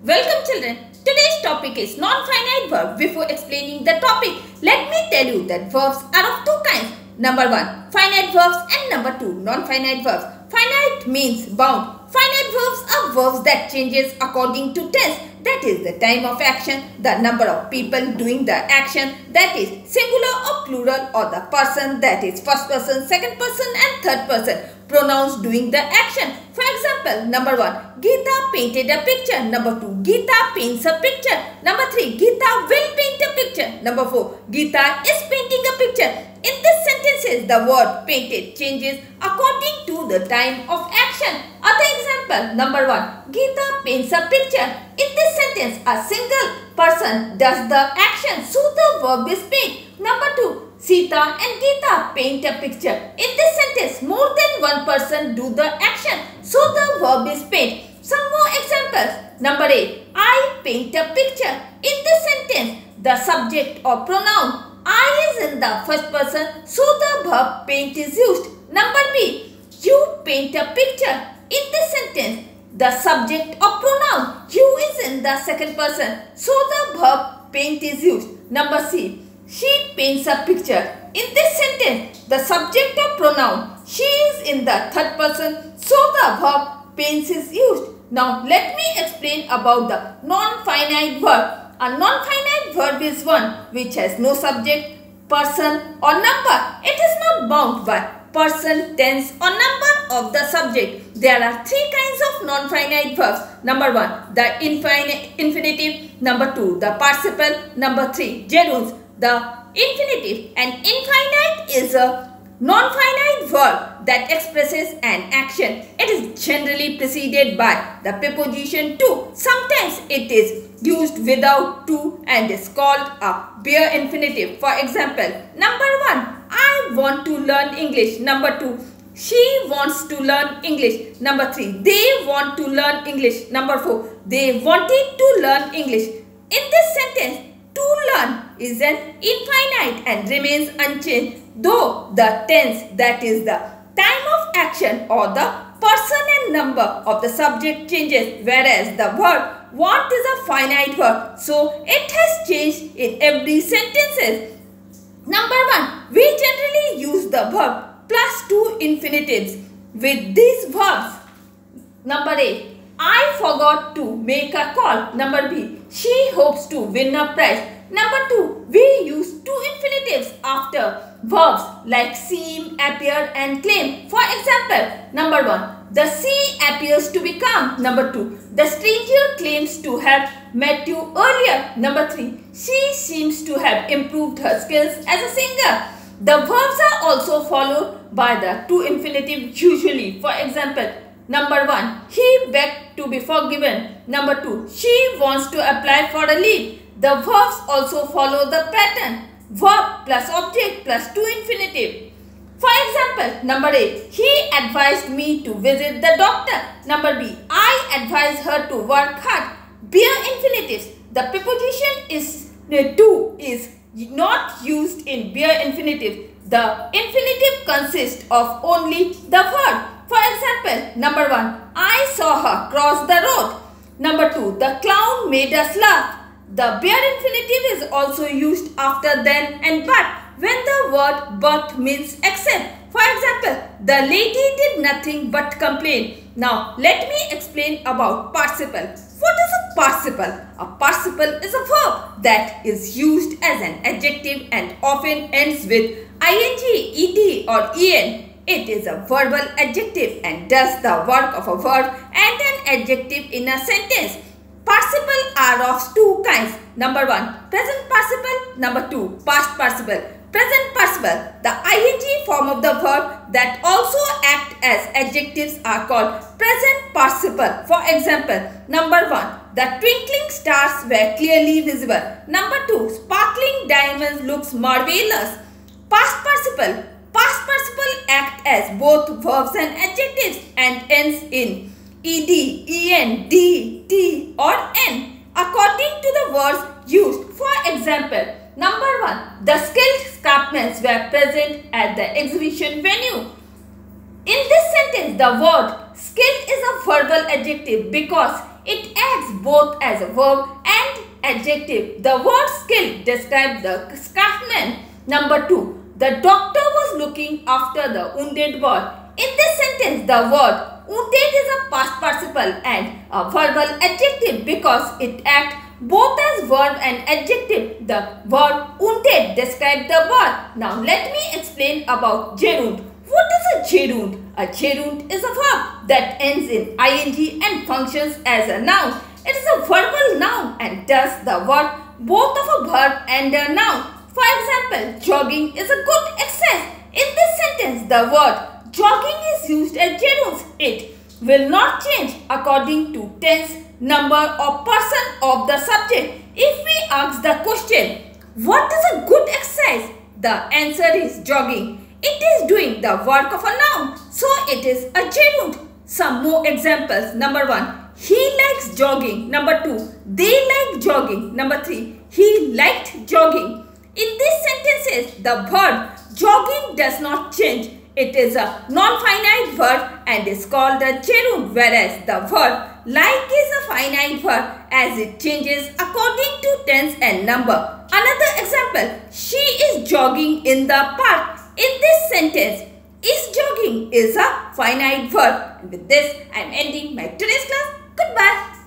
Welcome children. Today's topic is non-finite verb. Before explaining the topic, let me tell you that verbs are of two kinds. Number 1, finite verbs, and number 2, non-finite verbs. Finite means bound. Finite verbs are verbs that changes according to tense. That is the time of action, the number of people doing the action, that is singular or plural, or the person, that is first person, second person and third person, pronouns doing the action. For example, number 1, Geeta painted a picture. Number 2, Geeta paints a picture. Number 3, Geeta will paint a picture. Number 4, Geeta is painting a picture. In this sentences, the word painted changes according to the time of action. Other example, number 1, Geeta paints a picture. In this sentence, a single person does the action, so the verb is paint. Number 2, Sita and Geeta paint a picture. In this sentence, more than one person do the action, so the verb is paint. Some more examples. Number 8, I paint a picture. In this sentence, the subject or pronoun I is in the first person, so the verb paint is used. Number B, you paint a picture. In this sentence, the subject or pronoun you is in the second person, so the verb paint is used. Number C, she paints a picture. In this sentence, the subject or pronoun she is in the third person, so the verb paints is used. Now, let me explain about the non-finite verb. A non-finite verb is one which has no subject, person or number. It is not bound by person, tense or number of the subject. There are three kinds of non-finite verbs. Number 1, the infinitive. Number 2, the participle. Number 3, gerunds. The infinitive and infinite is a non-finite verb that expresses an action. It is generally preceded by the preposition to. Sometimes it is used without to and is called a bare infinitive. For example, number 1, I want to learn English. Number 2, she wants to learn English. Number 3, they want to learn English. Number 4, they wanted to learn English. In this sentence, to learn is an infinite and remains unchanged, though the tense, that is the time of action, or the person and number of the subject changes, whereas the verb want is a finite verb, so it has changed in every sentence. Number 1, we generally use the verb plus two infinitives with these verbs. Number 8, I forgot to make a call. Number B, she hopes to win a prize. Number 2, we use two infinitives after verbs like seem, appear and claim. For example, number 1, the sea appears to be calm. Number 2, the stranger claims to have met you earlier. Number 3, she seems to have improved her skills as a singer. The verbs are also followed by the two infinitive usually. For example, number 1, he begged to be forgiven. Number 2, she wants to apply for a leave. The verbs also follow the pattern verb plus object plus two infinitive. For example, number 8, he advised me to visit the doctor. Number B, I advised her to work hard. Bare infinitives. The preposition is to is not used in bare infinitive. The infinitive consists of only the verb. For example, number 1, I saw her cross the road. Number 2, the clown made us laugh. The bare infinitive is also used after then and but when the word but means except. For example, the lady did nothing but complain. Now, let me explain about participle. What is a participle? A participle is a verb that is used as an adjective and often ends with ing, ed or en. It is a verbal adjective and does the work of a verb and an adjective in a sentence. Participle are of two kinds. Number 1, present participle. Number 2, past participle. Present participle, the ing form of the verb that also act as adjectives, are called present participle. For example, number 1, the twinkling stars were clearly visible. Number 2, sparkling diamonds looks marvelous. Past participle. Past participle act as both verbs and adjectives and ends in ed, en, d, t or n according to the words used. For example, number 1, the skilled craftsmen were present at the exhibition venue. In this sentence, the word skilled is a verbal adjective because It acts both as a verb and adjective. The word skill describes the craftsman. Number 2. The doctor was looking after the wounded boy. In this sentence, the word wounded is a past participle and a verbal adjective because it acts both as verb and adjective. The word wounded describes the boy. Now let me explain about gerund. What is a gerund? A gerund is a verb that ends in ing and functions as a noun. It is a verbal noun and thus the word both of a verb and a noun. For example, jogging is a good exercise. In this sentence, the word jogging is used as gerund. It will not change according to tense, number or person of the subject. If we ask the question, what is a good exercise? The answer is jogging. It is doing the work of a noun, so it is a gerund. Some more examples. Number 1, he likes jogging. Number 2, they like jogging. Number 3, he liked jogging. In these sentences, the verb jogging does not change. It is a non-finite verb and is called a gerund, whereas the verb like is a finite verb as it changes according to tense and number. Another example, she is jogging in the park. In this sentence, is jogging is a finite verb. And with this, I am ending my today's class. Goodbye.